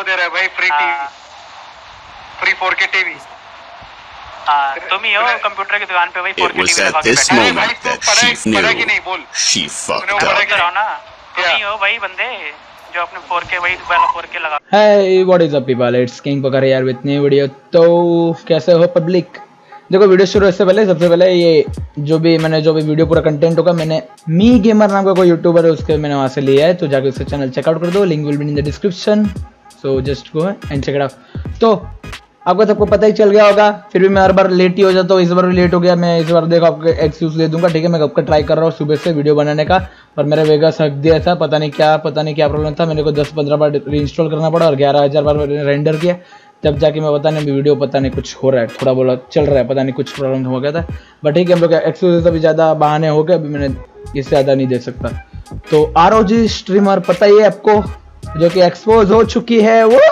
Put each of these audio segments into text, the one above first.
दे रहा है भाई, free TV, free 4K TV. तुम ही हो कंप्यूटर की दुकान पे भाई 4K टीवी लगा के बैठे हो भाई। तू पढ़ा कि नहीं बोल, तूने पढ़ा कि ना? तुम ही हो भाई बंदे जो अपने 4K वही वाला 4K लगा। Hey, what is up people? It's King Poker here with new video। तो कैसे हो पब्लिक? देखो वीडियो शुरू से पहले सबसे पहले ये जो भी वीडियो पूरा कंटेंट होगा, मैंने मी गेमर नाम का कोई यूट्यूबर है उसके मैंने वहाँ से लिया है, तो जाके उसका चैनल चेकआउट कर दो, link will be in the description, so just go and check it out. तो आपको सबको पता ही चल गया होगा, फिर भी मैं हर बार लेट ही हो जाता हूँ, इस बार भी लेट हो गया। मैं इस बार देखो आपको एक्सक्यूज दे दूंगा, ठीक है? मैं कब का ट्राई कर रहा हूँ सुबह से वीडियो बनाने का, पर मेरा वेगास हक दिया था, पता नहीं क्या प्रॉब्लम था। मेरे को 10-15 बार रीइंस्टॉल करना पड़ा और 11,000 बार मैंने रेंडर किया, जब जाके मैं पता नहीं वीडियो पता नहीं कुछ हो रहा है, थोड़ा बोला चल रहा है, पता नहीं कुछ प्रॉब्लम हो गया था। बट ठीक है, हम लोग एक्सक्यूज अभी ज़्यादा बहाने हो गए, अभी मैंने इससे ज़्यादा नहीं दे सकता। तो ROG स्ट्रीमर पता ही है आपको, जो कि एक्सपोज हो चुकी है, वो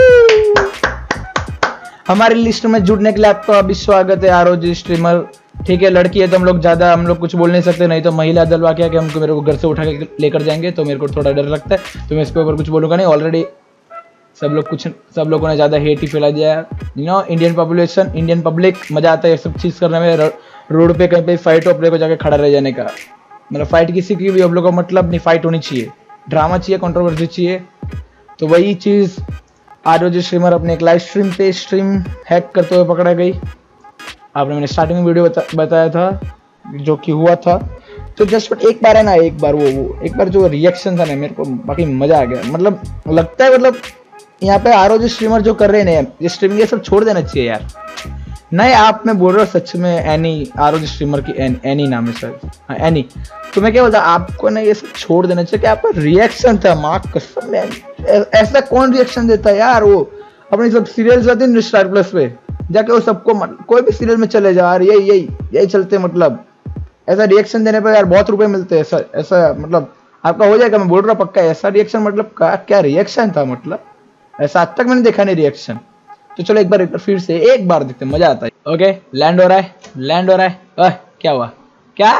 हमारी लिस्ट में जुड़ने के लिए आपका अभी स्वागत है ROG स्ट्रीमर। ठीक है, लड़की है तो हम लोग कुछ बोल नहीं सकते, नहीं तो महिला दल वाकया कि हमको मेरे को घर से उठा के लेकर जाएंगे, तो मेरे को थोड़ा डर लगता है, तो मैं इसके ऊपर कुछ बोलूँगा नहीं। ऑलरेडी सब लोगों ने ज़्यादा हेट ही फैला दिया है, यू नो। इंडियन पब्लिक मज़ा आता है सब चीज़ करने में। रोड पे कहीं पे फाइट हो, अपने को जाके खड़ा रह जाने का, मतलब फाइट किसी की भी हम लोग को मतलब नहीं, फाइट होनी चाहिए, ड्रामा चाहिए, कंट्रोवर्सी चाहिए। तो वही चीज़ ROG स्ट्रीमर अपने एक लाइव स्ट्रीम पे स्ट्रीम हैक करते हुए पकड़ा गई। आपने मैंने स्टार्टिंग में वीडियो बताया था जो कि हुआ था। तो जस्ट एक बार है ना, एक बार जो रिएक्शन था ना, मेरे को बाकी मजा आ गया। मतलब लगता है मतलब यहाँ पे ROG स्ट्रीमर जो कर रहे हैं ये स्ट्रीमिंग ये सब छोड़ देना चाहिए यार। नहीं, आप मैं बोल रहा हूँ सच में, एनी ROG स्ट्रीमर की एनी नाम है सर, हाँ एनी। तो मैं क्या बोलता, आपको ना ये सब छोड़ देना चाहिए कि आपका रिएक्शन था, माँ कसम, ऐसा कौन रिएक्शन देता है यार? वो अपनी सब सीरियल्स आते हैं स्टार प्लस पे, जाके वो सबको कोई भी सीरियल में चले जाओ यार, यही चलते, मतलब ऐसा रिएक्शन देने पर यार बहुत रुपए मिलते हैं। ऐसा मतलब आपका हो जाएगा, मैं बोल रहा हूँ पक्का। ऐसा रिएक्शन मतलब क्या रिएक्शन था, मतलब ऐसा आज तक मैंने देखा नहीं रिएक्शन। तो चलो एक बार फिर से एक बार देखते, मजा आता है। ओके, लैंड हो रहा है। क्या हुआ? क्या?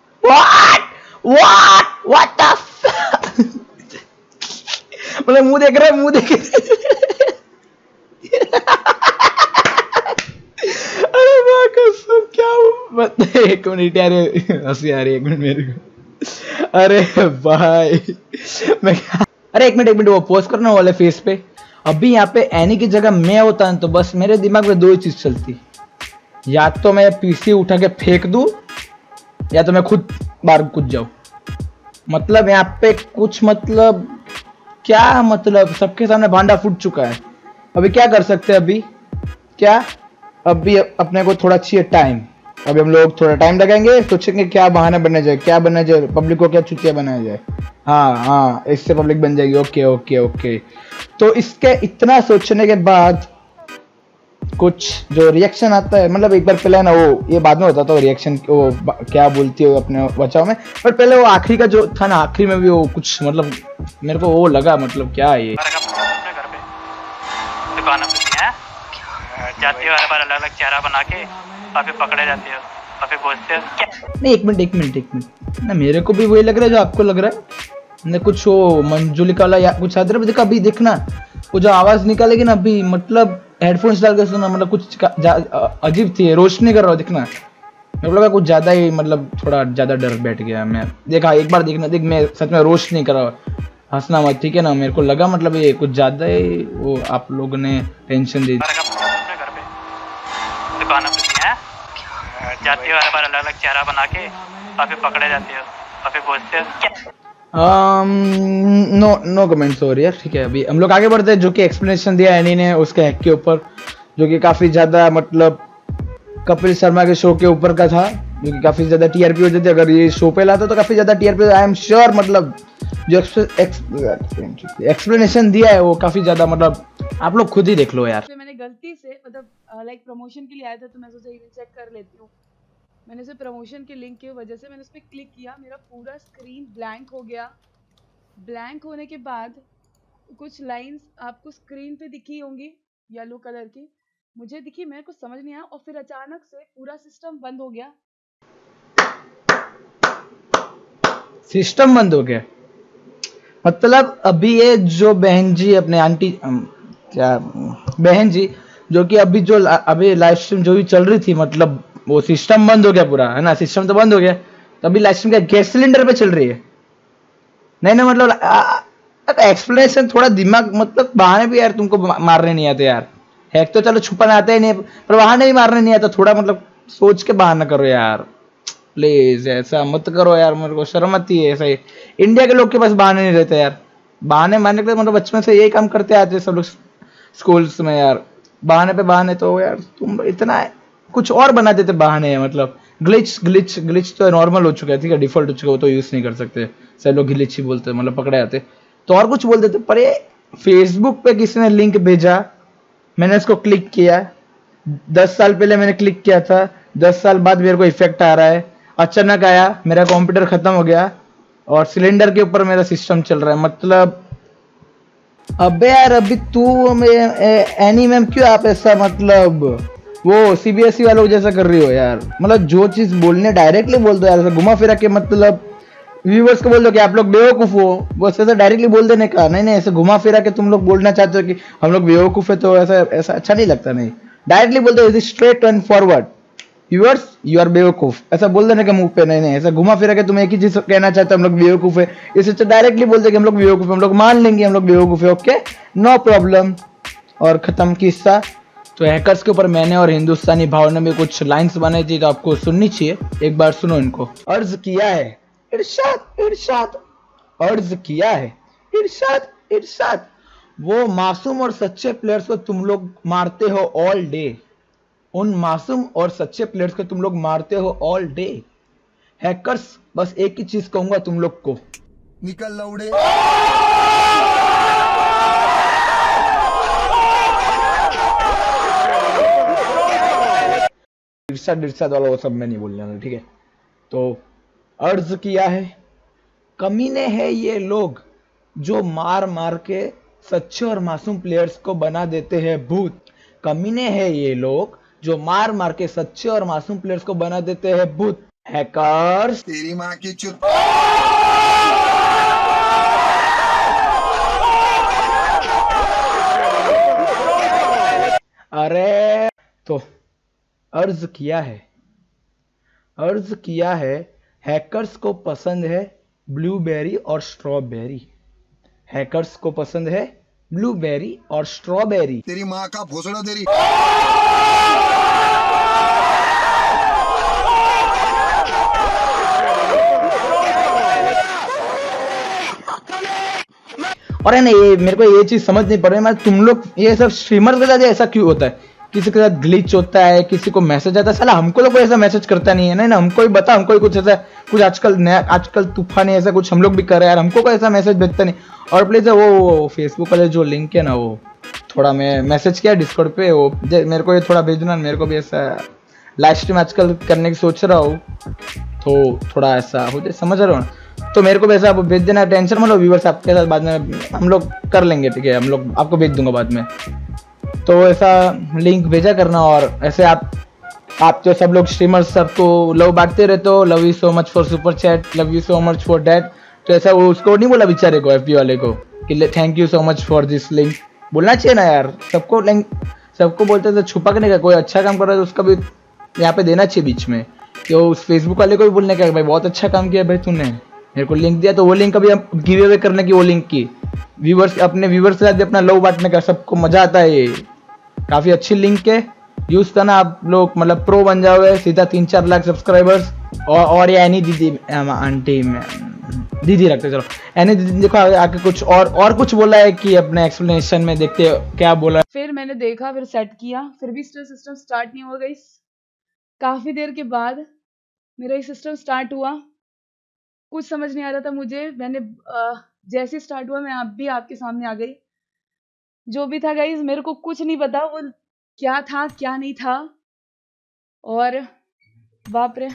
What the मतलब मुंह देख रहा है। अरे वाह कसम, क्या एक मिनट यार, हंसी आ रही है, एक मिनट मेरे को। अरे भाई अरे एक मिनट वो पोस्ट करना वाले फेस पे। अभी यहाँ पे एनी की जगह मैं होता तो बस मेरे दिमाग में दो ही चीज चलती, या तो मैं PC उठा के फेंक दूं, या तो मैं खुद बाहर कूद जाऊं। मतलब यहाँ पे कुछ मतलब क्या, मतलब सबके सामने भांडा फूट चुका है। अभी क्या कर सकते हैं? अभी अपने को थोड़ा चाहिए टाइम। अभी हम लोग थोड़ा टाइम लगाएंगे, सोचेंगे क्या बहाना बनना जाए, पब्लिक को क्या चुतिया बनाया जाए। हाँ, इससे पब्लिक बन जाएगी। ओके। तो इसके इतना सोचने के बाद कुछ जो रिएक्शन आता है, मतलब एक बार पहले ना वो ये बाद में होता था रिएक्शन, वो क्या बोलती है अपने बचाव में, पर पहले वो आखिरी का जो था ना, आखिरी में भी वो कुछ मतलब मेरे को वो लगा, मतलब क्या है ये। दुकान जाती हो हर बार अलग चेहरा बना के, और फिर पकड़े जाते हो और फिर पूछते हो। नहीं, एक मिनट ना, मेरे को भी वही लग रहा है जो आपको लग रहा है ना, कुछ वो मंजुलिका वाला या कुछ आदर। देखो अभी देखना, वो जो आवाज निकालेगी ना अभी, मतलब हेडफोन्स डाल के सुनना, मतलब कुछ अजीब थी, रोशनी कर रहा हो, दिखना। मेरे को लगा कुछ ज्यादा ही, मतलब थोड़ा ज्यादा डर बैठ गया। मैं देखा एक बार, देखना देख, मैं सच में रोशनी कर रहा हूँ, हंसना मत, ठीक है ना? मेरे को लगा मतलब ये कुछ ज्यादा ही वो आप लोगों ने टेंशन दी। दुकान जाती हो हर बार अलग चेहरा बना के, और फिर पकड़े जाते हो और फिर पूछते हो। नो कमेंट्स हो रही है, ठीक है? अभी हम लोग आगे बढ़ते हैं। जो कि एक्सप्लेनेशन दिया एनी ने उसके हैक के ऊपर, जो कि काफी ज्यादा मतलब कपिल शर्मा के शो के ऊपर का था, जो कि काफी ज्यादा TRP हो जाती। अगर ये शो पे लाता तो काफी ज्यादा TRP, आई एम श्योर। मतलब जो एक्सप्लेनेशन दिया है वो काफी ज्यादा, मतलब आप लोग खुद ही देख लो यार। मैंने गलती से मतलब लाइक प्रमोशन के लिए आया था, तो मैं सोचा चेक कर लेती हूँ। मैंने सिर्फ प्रमोशन के लिंक की वजह से मैंने उस पर क्लिक किया, मेरा पूरा स्क्रीन ब्लैंक हो गया। ब्लैंक होने के बाद कुछ लाइंस आपको स्क्रीन पे दिखी होंगी येलो कलर की, मुझे दिखी, मेरे को समझ नहीं आया, और फिर अचानक से पूरा सिस्टम बंद हो गया। सिस्टम बंद हो गया मतलब अभी ये जो बहन जी अपने आंटी क्या बहन जी, जो कि अभी लाइव स्ट्रीम जो भी चल रही थी, मतलब वो सिस्टम बंद हो गया पूरा, है ना, सिस्टम तो बंद हो गया, तो अभी लाइव स्ट्रीम क्या गैस सिलेंडर पे चल रही है। नहीं नहीं, मतलब एक्सप्लेनेशन थोड़ा दिमाग, मतलब बहाने भी यार तुमको मारने नहीं आते यार। हैक तो चलो छुपाना आता ही नहीं, पर बहाने भी मारने नहीं आता। थोड़ा मतलब सोच के बहाना करो यार, प्लीज ऐसा मत करो यार, मेरे को शर्म आती है। ऐसा ही इंडिया के लोग के पास बहाने नहीं रहते यार, बहाने मारने के लिए मतलब बचपन से यही काम करते आते हैं सब लोग स्कूल्स में यार। बहाने पे बहाने, तो यार तुम इतना कुछ और बना देते बहाने, मतलब ग्लिच तो नॉर्मल हो चुका है, ठीक है, डिफॉल्ट हो चुका है, वो तो यूज नहीं कर सकते, सब लोग ग्लिच ही बोलते हैं, मतलब पकड़े जाते। तो और कुछ बोल देते, पर ये फेसबुक पे किसी ने लिंक भेजा, मैंने इसको क्लिक किया, 10 साल पहले मैंने क्लिक किया था, 10 साल बाद मेरे को इफेक्ट आ रहा है, अचानक आया, मेरा कंप्यूटर खत्म हो गया और सिलेंडर के ऊपर मेरा सिस्टम चल रहा है। मतलब अबे यार, अभी तू एनी मैम क्यों आप ऐसा, मतलब वो सीबीएसई वालों जैसा कर रही हो यार। मतलब जो चीज बोलने डायरेक्टली बोल दो यार, ऐसा घुमा फिरा के, मतलब व्यूवर्स को बोल दो कि आप लोग बेवकूफ हो, बस ऐसा डायरेक्टली बोल देने का। नहीं नहीं, ऐसे घुमा फिरा के तुम लोग बोलना चाहते हो कि हम लोग बेवकूफ है, तो ऐसा अच्छा नहीं लगता। नहीं, डायरेक्टली बोल दो, straight and forward, viewers you are बेवकूफ, ऐसा बोल देने का मुंह पे। नहीं नहीं, ऐसा घुमा फिरा के तुम एक ही चीज कहना चाहते हो, हम लोग बेवकूफ है, इसे तो डायरेक्टली बोल दे कि हम लोग बेवकूफ है, हम लोग मान लेंगे हम लोग बेवकूफ है, ओके, नो प्रॉब्लम, और खत्म किस्सा। तो हैकर्स के ऊपर मैंने और हिंदुस्तानी भाव ने भी कुछ लाइंस बनाई थी, तो आपको सुननी चाहिए, एक बार सुनो इनको। अर्ज किया है इरशाद इरशाद, अर्ज किया है इरशाद इरशाद, वो मासूम और सच्चे प्लेयर्स को तुम लोग मारते हो ऑल डे, उन मासूम और सच्चे प्लेयर्स को तुम लोग मारते हो ऑल डे। हैकर्स, बस एक ही चीज कहूंगा तुम लोग को, निकल लौड़े। इरशाद वाला वो सब मैं नहीं बोलने वाला, ठीक है। तो अर्ज किया है, कमीने हैं ये लोग जो मार मार के सच्चे और मासूम प्लेयर्स को बना देते हैं भूत। कमीने हैं ये लोग जो मार मार के सच्चे और मासूम प्लेयर्स को बना देते हैं भूत। हैकर्स, तेरी माँ की चुप। अरे तो अर्ज किया है, हैकर्स को पसंद है ब्लूबेरी और स्ट्रॉबेरी, हैकर्स को पसंद है ब्लूबेरी और स्ट्रॉबेरी। तेरी माँ का भोसड़ा तेरी। और है ना, ये मेरे को ये चीज समझ नहीं पड़ रही, मतलब तुम लोग ये सब स्ट्रीमर्स के साथ ऐसा क्यों होता है, किसी के साथ ग्लिच होता है, किसी को मैसेज आता है, साला हमको तो कोई ऐसा मैसेज करता नहीं है। नहीं ना, हमको ही बता, हमको ही कुछ ऐसा कुछ आजकल नया, आजकल तूफान है, ऐसा कुछ हम लोग भी कर रहे हैं यार, हमको कोई ऐसा मैसेज भेजता नहीं। और प्लीज वो फेसबुक वाले जो लिंक है ना, वो थोड़ा मैं मैसेज किया डिस्कॉर्ड पे, वो मेरे को ये थोड़ा भेजना, मेरे को भी ऐसा लाइव स्ट्रीम आजकल करने की सोच रहा हूँ, तो थोड़ा ऐसा हो जाए, समझ रहे हो ना, तो मेरे को भी ऐसा भेज देना, टेंशन मत लो व्यूअर्स, आपके साथ बाद में हम लोग कर लेंगे, ठीक है, हम लोग आपको भेज दूंगा बाद में। तो ऐसा लिंक भेजा करना, और ऐसे आप जो सब लोग स्ट्रीमर्स सबको लव बांटते रहते हो, love you so much for super chat, love you so much for that, तो ऐसा वो उसको नहीं बोला बेचारे को, एफबी वाले को, कि thank you so much for this link, बोलना चाहिए ना यार, सबको लिंक, सबको बोलते थे छुपा के नहीं, कोई अच्छा काम कर रहा है तो उसका भी यहाँ पे देना चाहिए बीच में, कि वो उस फेसबुक वाले को भी बोलने का, भाई बहुत अच्छा काम किया भाई तूने, मेरे को लिंक दिया, तो वो लिंक अभी हम गिव अवे करने की, वो लिंक की व्यूवर्स, अपने व्यूवर्स के साथ भी अपना लव बांटने का, सबको मजा आता है, ये काफी अच्छी लिंक है, यूज करना आप लोग, मतलब प्रो बन जाओगे सीधा 3-4 लाख सब्सक्राइबर्स। और ये एनी दीदी आंटी दीदी रखते, चलो एनी दीदी देखो आके कुछ और कुछ बोला है कि अपने एक्सप्लेनेशन में देखते हो क्या बोला। फिर मैंने देखा, फिर सेट किया, फिर भी सिस्टम स्टार्ट नहीं हुआ गाइस। काफी देर के बाद मेरा ये सिस्टम स्टार्ट हुआ, कुछ समझ नहीं आ रहा था मुझे, मैंने जैसे स्टार्ट हुआ मैं आप भी आपके सामने आ गई, जो भी था गाइस मेरे को कुछ नहीं पता वो क्या था क्या नहीं था, और बाप रे,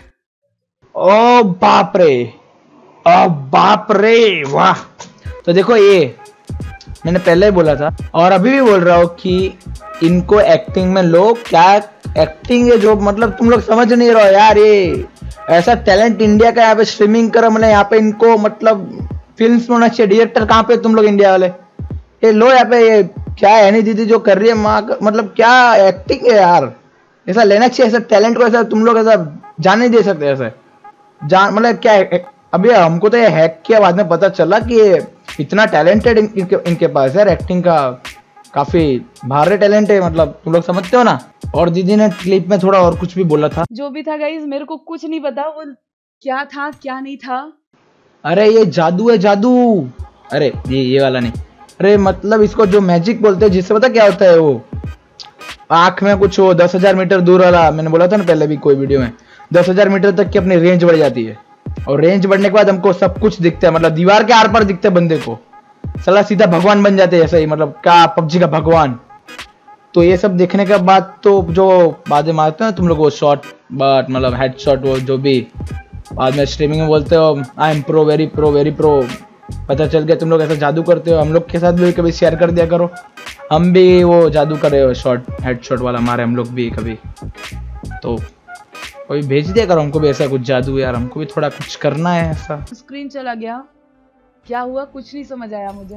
ओ बाप रे, ओ बाप रे, वाह। तो देखो, ये मैंने पहले ही बोला था और अभी भी बोल रहा हूँ कि इनको एक्टिंग में लो, क्या एक्टिंग है जो, मतलब तुम लोग समझ नहीं रहो यार, ये ऐसा टैलेंट इंडिया का यहाँ पे स्ट्रीमिंग कर, मतलब यहाँ पे इनको मतलब फिल्म्स में होना चाहिए, डायरेक्टर कहाँ पे तुम लोग इंडिया वाले, ये लो यहाँ पे, ये क्या है नहीं दीदी जो कर रही है माँ, मतलब क्या एक्टिंग है यार, ऐसा लेना चाहिए, ऐसा टैलेंट को ऐसा तुम लोग ऐसा जान नहीं दे सकते ऐसे जान, मतलब क्या है? अभी हमको तो ये हैक किया बाद में पता चला कि ये इतना टैलेंटेड इनके पास यार, एक्टिंग का काफी भारी टैलेंट है, मतलब तुम लोग समझते हो ना। और दीदी ने क्लिप में थोड़ा और कुछ भी बोला था, जो भी था गाइस मेरे को कुछ नहीं पता वो क्या था क्या नहीं था। अरे ये जादू है जादू, अरे ये वाला नहीं, अरे मतलब इसको जो मैजिक बोलते हैं, जिससे पता क्या होता है, वो आंख में कुछ वो 10,000 मीटर दूर वाला, मैंने बोला था ना पहले भी कोई वीडियो में, 10,000 मीटर तक की अपनी रेंज बढ़ जाती है, और रेंज बढ़ने के बाद हमको सब कुछ दिखता है, मतलब दीवार के आर पार दिखता है बंदे को, साला सीधा भगवान बन जाते हैं ऐसा ही, मतलब क्या पबजी का भगवान। तो ये सब देखने के बाद तो जो बाद में मारते हैं तुम लोग वो शॉट बट मतलब हेड शॉट, वो जो भी बाद में स्ट्रीमिंग में बोलते हो I am pro very pro, पता चल गया तुम लोग ऐसा जादू करते हो, हम लोग के साथ भी कभी शेयर कर दिया करो, हम भी वो जादू करे हो, शॉट हेड शॉट वाला मारे हम लोग भी कभी, तो कोई भेज दिया करो हमको भी ऐसा कुछ जादू यार, हमको भी थोड़ा कुछ करना है ऐसा। स्क्रीन चला गया, क्या हुआ कुछ नहीं समझ आया मुझे,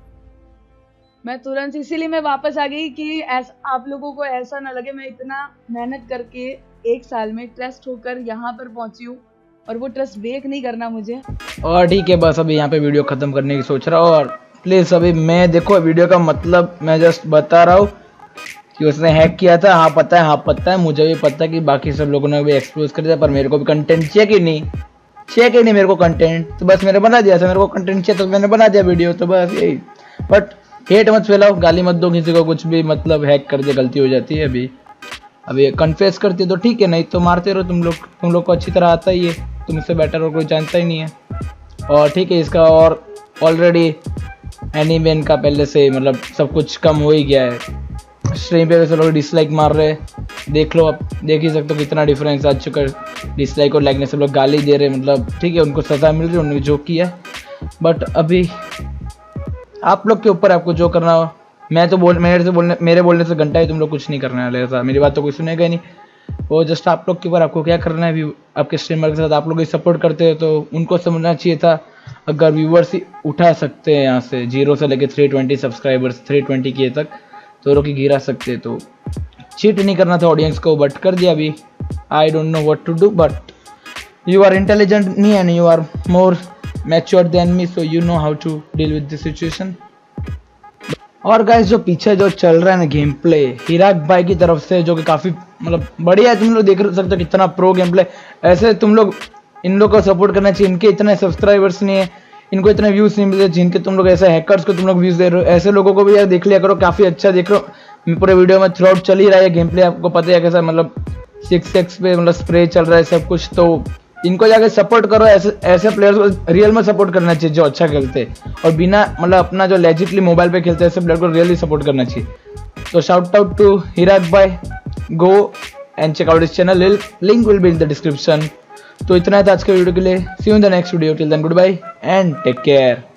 मैं तुरंत इसीलिए मैं वापस आ गई कि आप लोगों को ऐसा ना लगे मैं इतना मेहनत करके 1 साल में ट्रस्ट होकर यहाँ पर पहुंची हूँ और वो ट्रस्ट ब्रेक नहीं करना मुझे। और ठीक है बस अभी यहाँ पे वीडियो खत्म करने की सोच रहा हूँ, और प्लीज अभी मैं देखो वीडियो का मतलब मैं जस्ट बता रहा हूँ कि उसने हैक किया था, हाँ पता है मुझे भी पता है कि बाकी सब लोगों ने भी एक्सपोज कर दिया, पर मेरे को भी कंटेंट चाहिए कि नहीं मेरे को कंटेंट, तो बस मैंने बना दिया था, मेरे को कंटेंट चाहिए तो मैंने बना दिया वीडियो, तो बस यही। बट हेट मत फैलाओ, गाली मत दो किसी को कुछ भी, मतलब हैक कर दिया गलती हो जाती है, अभी कन्फेस करती है तो ठीक है, नहीं तो मारते रहो तुम लोग को अच्छी तरह आता ही है, तुमसे बेटर और कोई जानता ही नहीं है। और ठीक है इसका और ऑलरेडी एनीमेन का पहले से मतलब सब कुछ कम हो ही गया है, स्ट्रीम पे वैसे लोग डिसलाइक मार रहे हैं, देख लो, अब देख ही सकते हो कितना डिफरेंस आ चुका है, डिसलाइक और लाइक ने सब लोग गाली दे रहे हैं, मतलब ठीक है उनको सजा मिल रही है, उन्होंने जो किया, बट अभी आप लोग के ऊपर, आपको जो करना हो, मैं तो मेरे बोलने से घंटा ही तुम लोग कुछ नहीं करने वाले, ऐसा मेरी बात तो कोई सुनेगा ही नहीं, वो जस्ट आप लोग के ऊपर, आपको क्या करना है, अभी आपके स्ट्रीमर के साथ आप लोग सपोर्ट करते हैं तो उनको समझना चाहिए था, अगर व्यूवर्स उठा सकते हैं यहाँ से 0 से लेके 320 सब्सक्राइबर्स 320 के तक, तो रोकी गिरा सकते, तो चीट नहीं करना था ऑडियंस को, बट कर दिया अभी, I don't know what to do, but you are intelligent me and you are more mature than me, so you know how to deal with this situation. और गाइस जो पीछे जो चल रहा है ना गेम प्ले हिराक भाई की तरफ से, जो कि काफी मतलब बढ़िया है, तुम लोग देख सकते हो कितना प्रो गेम प्ले, ऐसे तुम लोग इन लोग को सपोर्ट करना चाहिए, इनके इतने सब्सक्राइबर्स नहीं है, इनको इतने व्यूज नहीं मिलते जिनके तुम लोग ऐसे हैकर्स को तुम लोग व्यूज दे रहे हो, ऐसे लोगों को भी यार देख लिया करो, काफी अच्छा देख रहे हो, पूरे वीडियो में थ्रू आउट चल ही रहा है गेम प्ले, आपको पता है कैसा, मतलब 6x पे मतलब स्प्रे चल रहा है सब कुछ, तो इनको जाके सपोर्ट करो, ऐसे प्लेयर्स को रियल में सपोर्ट करना चाहिए जो अच्छा खेलते हैं, और बिना मतलब अपना जो लेजिटली मोबाइल पे खेलते हैं ऐसे प्लेयर को रियली सपोर्ट करना चाहिए। तो शाउट आउट टू हिराक भाई, go and check out this channel, link will be in the description. तो इतना है था आज के वीडियो के लिए, see you in the next video, till then good bye and take care.